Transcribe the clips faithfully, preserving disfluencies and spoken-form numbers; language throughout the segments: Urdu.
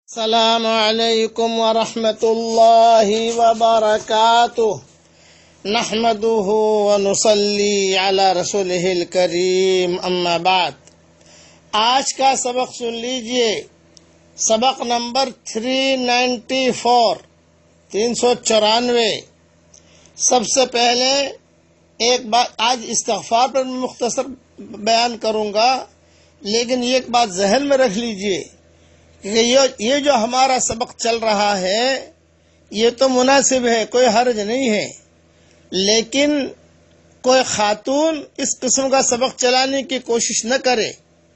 السلام علیکم ورحمۃ اللہ وبرکاتہ نحمده ونصلی علی رسولہ الکریم اما بعد۔ آج کا سبق سن لیجئے، سبق نمبر تین سو چورانوے تین سو چورانوے۔ سب سے پہلے ایک بات، آج استغفار پر میں مختصر بیان کروں گا، لیکن ایک بات ذہن میں رکھ لیجئے کہ یہ جو ہمارا سبق چل رہا ہے یہ تو مناسب ہے، کوئی حرج نہیں ہے، لیکن کوئی خاتون اس قسم کا سبق چلانے کی کوشش نہ کرے۔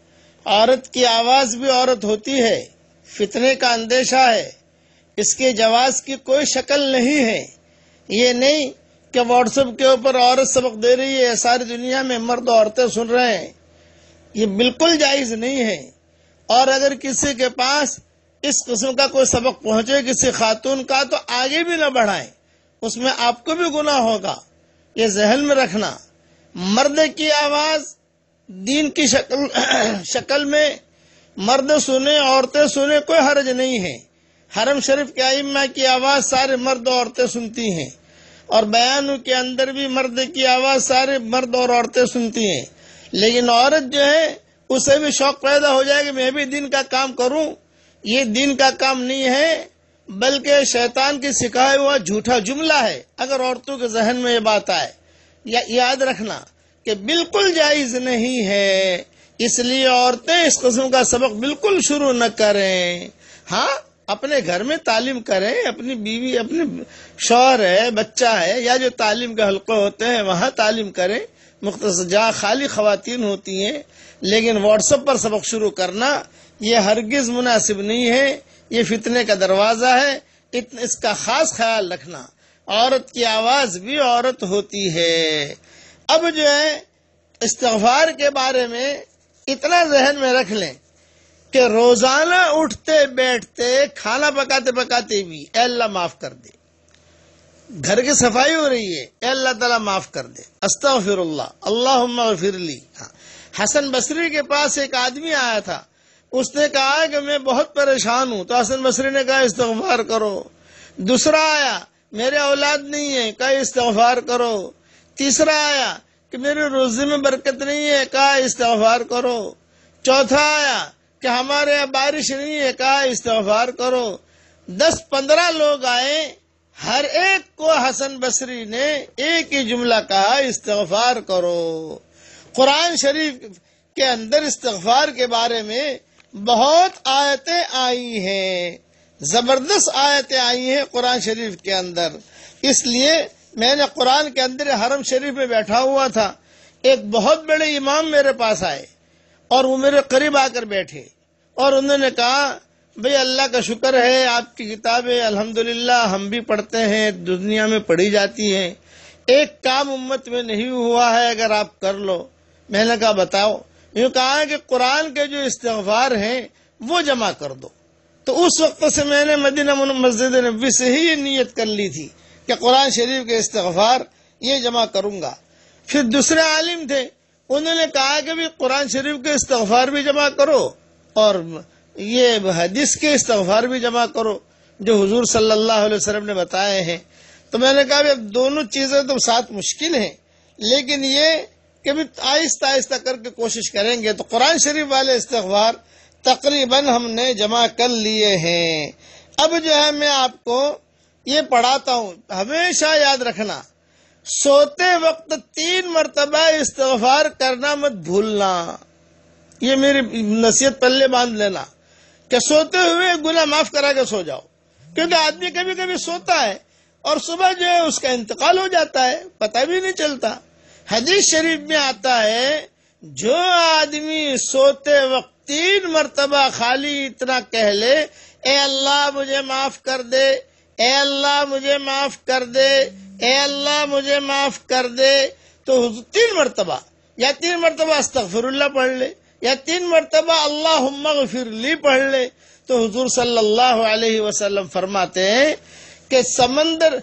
عورت کی آواز بھی عورت ہوتی ہے، فتنے کا اندیشہ ہے، اس کے جواز کی کوئی شکل نہیں ہے۔ یہ نہیں کہ واٹس ایپ کے اوپر عورت سبق دے رہی ہے، ساری دنیا میں مرد و عورتیں سن رہے ہیں، یہ بالکل جائز نہیں ہے۔ اور اگر کسی کے پاس اس قسم کا کوئی سبق پہنچے کسی خاتون کا تو آگے بھی نہ بڑھائیں، اس میں آپ کو بھی گناہ ہوگا، یہ ذہن میں رکھنا۔ مرد کی آواز دین کی شکل شکل میں مرد سنے عورتیں سنے کوئی حرج نہیں ہے۔ حرم شریف کے ائمہ کی آواز سارے مرد اور عورتیں سنتی ہیں، اور بیانوں کے اندر بھی مرد کی آواز سارے مرد اور عورتیں سنتی ہیں، لیکن عورت جو ہے اسے بھی شوق پیدا ہو جائے کہ میں بھی دین کا کام کروں۔ یہ دین کا کام نہیں ہے، بلکہ شیطان کی سکھایا ہوا جھوٹا جملہ ہے۔ اگر عورتوں کے ذہن میں یہ بات آئے، یاد رکھنا کہ بالکل جائز نہیں ہے، اس لیے عورتیں اس قسم کا سبق بالکل شروع نہ کریں۔ ہاں، اپنے گھر میں تعلیم کریں، اپنی بیوی، اپنے شوہر ہے، بچہ ہے، یا جو تعلیم کے حلقے ہوتے ہیں وہاں تعلیم کریں، مختصر جہاں خالی خواتین ہوتی ہیں، لیکن واٹس ایپ پر سبق شروع کرنا یہ ہرگز مناسب نہیں ہے، یہ فتنے کا دروازہ ہے، اس کا خاص خیال رکھنا۔ عورت کی آواز بھی عورت ہوتی ہے۔ اب جو ہے استغفار کے بارے میں اتنا ذہن میں رکھ لیں کہ روزانہ اٹھتے بیٹھتے کھانا پکاتے پکاتے بھی اے اللہ معاف کر دے، گھر کی صفائی ہو رہی ہے اے اللہ تعالیٰ معاف کر دے، استغفر اللہ، اللہم اغفر لی۔ حسن بصری کے پاس ایک آدمی آیا تھا، اس نے کہا کہ میں بہت پریشان ہوں، تو حسن بصری نے کہا استغفار کرو۔ دوسرا آیا، میرے اولاد نہیں ہے، کہا استغفار کرو۔ تیسرا آیا کہ میرے روزی میں برکت نہیں ہے، کہا استغفار کرو۔ چوتھا آیا کہ ہمارے یہاں بارش نہیں ہے، کہا استغفار کرو۔ دس پندرہ لوگ آئے، ہر ایک کو حسن بصری نے ایک ہی جملہ کہا استغفار کرو۔ قرآن شریف کے اندر استغفار کے بارے میں بہت آیتیں آئی ہیں، زبردست آیتیں آئی ہیں قرآن شریف کے اندر۔ اس لیے میں نے قرآن کے اندر حرم شریف میں بیٹھا ہوا تھا، ایک بہت بڑے امام میرے پاس آئے اور وہ میرے قریب آ کر بیٹھے، اور انہوں نے کہا بھئی اللہ کا شکر ہے آپ کی کتابیں الحمدللہ ہم بھی پڑھتے ہیں، دنیا میں پڑھی جاتی ہیں، ایک کام امت میں نہیں ہوا ہے، اگر آپ کر لو۔ میں نے کہا بتاؤ؟ یوں کہا کہ قرآن کے جو استغفار ہیں وہ جمع کر دو۔ تو اس وقت سے میں نے مدینہ مسجد نبوی سے ہی یہ نیت کر لی تھی کہ قرآن شریف کے استغفار یہ جمع کروں گا۔ پھر دوسرے عالم تھے، انہوں نے کہا کہ بھی قرآن شریف کے استغفار بھی جمع کرو اور یہ حدیث کے استغفار بھی جمع کرو جو حضور صلی اللہ علیہ وسلم نے بتائے ہیں۔ تو میں نے کہا بھی اب دونوں چیزیں تو ساتھ مشکل ہیں، لیکن یہ کہ بھی آہستہ آہستہ کر کے کوشش کریں گے۔ تو قرآن شریف والے استغفار تقریباً ہم نے جمع کر لیے ہیں۔ اب جو ہے میں آپ کو یہ پڑھاتا ہوں، ہمیشہ یاد رکھنا، سوتے وقت تین مرتبہ استغفار کرنا مت بھولنا، یہ میری نصیحت پلے باندھ لینا کہ سوتے ہوئے گناہ معاف کرا کے سو جاؤ، کیونکہ آدمی کبھی کبھی سوتا ہے اور صبح جو ہے اس کا انتقال ہو جاتا ہے، پتہ بھی نہیں چلتا۔ حدیث شریف میں آتا ہے جو آدمی سوتے وقت تین مرتبہ خالی اتنا کہہ لے اے اللہ مجھے معاف کر دے، اے اللہ مجھے معاف کر دے، اے اللہ مجھے معاف کر دے، تو تین مرتبہ یا تین مرتبہ استغفر اللہ پڑھ لے یا تین مرتبہ اللہم اغفر لی پڑھ لے، تو حضور صلی اللہ علیہ وسلم فرماتے ہیں کہ سمندر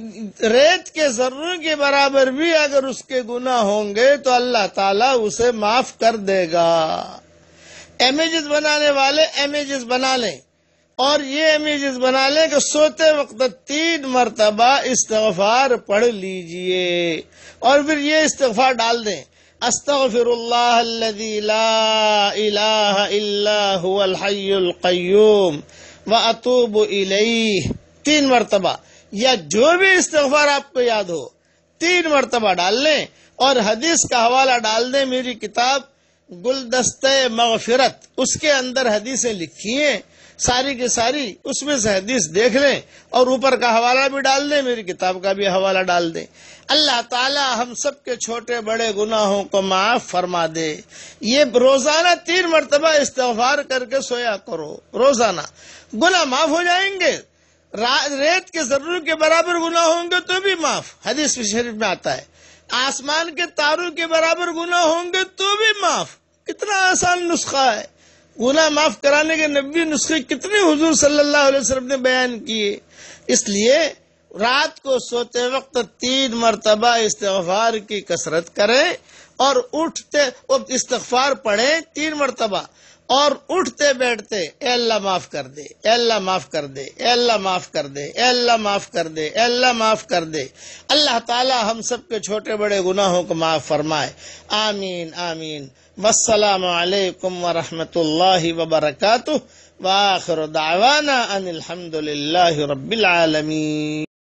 ریت کے ذروں کے برابر بھی اگر اس کے گناہ ہوں گے تو اللہ تعالیٰ اسے معاف کر دے گا۔ امیجز بنانے والے امیجز بنا لیں اور یہ میجز بنا لیں کہ سوتے وقت تین مرتبہ استغفار پڑھ لیجئے اور پھر یہ استغفار ڈال دیں، استغفر اللہ الذی لا الہ الا هو الحی القیوم واتوب الیہ، تین مرتبہ، یا جو بھی استغفار آپ کو یاد ہو تین مرتبہ ڈال لیں اور حدیث کا حوالہ ڈال دیں۔ میری کتاب گلدستہ مغفرت، اس کے اندر حدیثیں لکھی ہیں ساری کی ساری، اس میں سے حدیث دیکھ لیں اور اوپر کا حوالہ بھی ڈال دیں، میری کتاب کا بھی حوالہ ڈال دیں۔ اللہ تعالی ہم سب کے چھوٹے بڑے گناہوں کو معاف فرما دے۔ یہ روزانہ تین مرتبہ استغفار کر کے سویا کرو، روزانہ گناہ معاف ہو جائیں گے۔ ریت کے ذرے کے برابر گناہ ہوں گے تو بھی معاف، حدیث شریف میں آتا ہے۔ آسمان کے تاروں کے برابر گناہ ہوں گے تو بھی معاف۔ کتنا آسان نسخہ ہے، گناہ معاف کرانے کے نبی نسخے کتنے حضور صلی اللہ علیہ وسلم نے بیان کیے۔ اس لیے رات کو سوتے وقت تین مرتبہ استغفار کی کثرت کریں اور اٹھتے استغفار پڑھیں تین مرتبہ، اور اٹھتے بیٹھتے اے اللہ معاف کر دے، اے اللہ معاف کر دے، اے اللہ معاف کر دے، اے اللہ معاف کر دے، اے اللہ معاف کر دے۔ اللہ تعالی ہم سب کے چھوٹے بڑے گناہوں کو معاف فرمائے، آمین آمین۔ والسلام علیکم ورحمۃ اللہ وبرکاتہ، وآخر دعوانا ان الحمد للہ رب العالمین۔